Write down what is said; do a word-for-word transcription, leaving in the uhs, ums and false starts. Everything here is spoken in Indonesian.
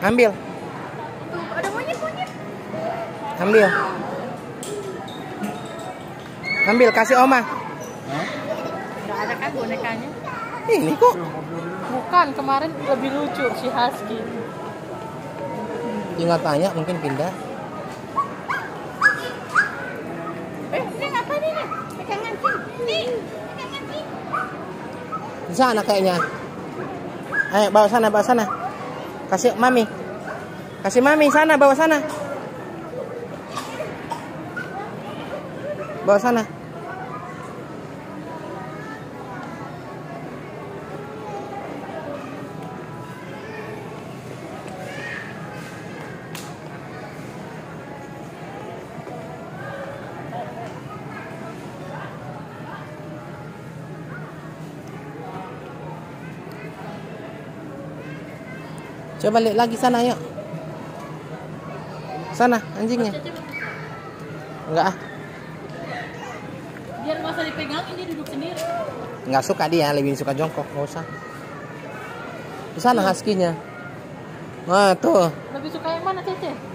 Ambil. Ada monyet-monyet. Ambil. Ambil, kasih Oma. Nggak ada kan bonekanya? Ini kok. Bukan, kemarin lebih lucu si Husky. Dia nggak tanya, mungkin pindah. Eh, ini ngapain ini? Pegangan sih. Nih, pegangan sih. Di sana kayaknya. Ayo, bawa sana, bawa sana. Kasih Mami. Kasih Mami sana, bawa sana. Bawa sana. Coba balik lagi sana, yuk. Sana, anjingnya. Enggak ah. Biar masa dipegangin, dia duduk sendiri. Enggak suka dia, lebih suka jongkok, enggak usah. Di sana husky-nya. Wah, tuh. Lebih suka yang mana, Cece?